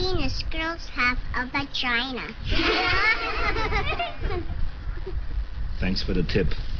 penis, girls have a vagina. Thanks for the tip.